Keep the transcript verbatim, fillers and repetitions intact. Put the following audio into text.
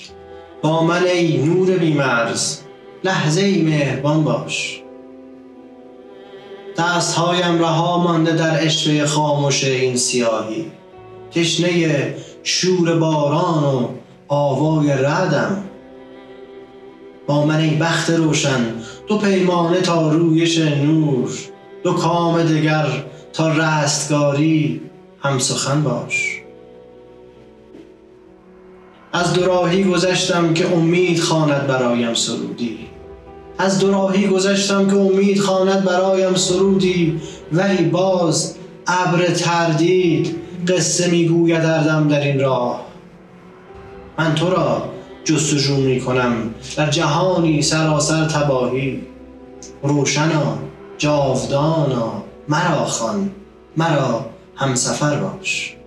با من ای نور بی‌مرز لحظه ای مهربان باش. دستهایم رها مانده در عشوه خاموش این سیاهی، تشنه شور باران و آوای رعدم. با من ای بخت روشن دو پیمانه تا رویش نور، دو کام دگر تا رستگاری هم سخن باش. از دو راهی گذشتم که امید خواند برایم سرودی، از دو راهی گذشتم که امید خواند برایم سرودی، ولی باز ابر تردید قصه میگوید دردم در این راه. من تو را جستجو می کنم در جهانی سراسر تباهی، روشنا جاودانا مرا خوان، مرا همسفر باش.